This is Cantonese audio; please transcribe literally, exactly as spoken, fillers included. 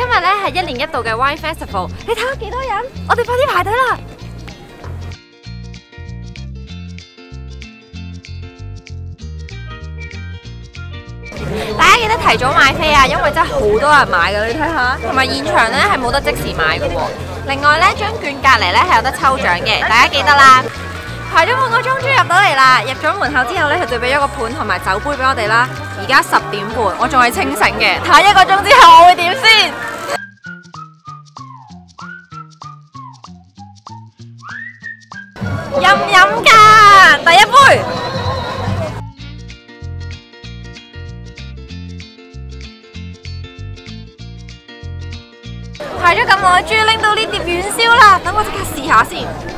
日咧係一年一度嘅 Wine Festival， 你睇下幾多人？我哋快啲排隊啦！大家記得提早買飛啊，因為真係好多人買㗎，你睇下。同埋現場咧係冇得即時買㗎喎。另外咧，張券隔離咧係有得抽獎嘅，大家記得啦。排咗半個鐘終於入到嚟啦！入咗門口之後咧，佢就俾咗個盤同埋酒杯俾我哋啦。而家十點半，我仲係清醒嘅。睇下一個鐘之後我會點先？飲唔飲㗎？第一杯。排咗咁耐，終於拎到呢碟元宵啦！等我即刻試下先。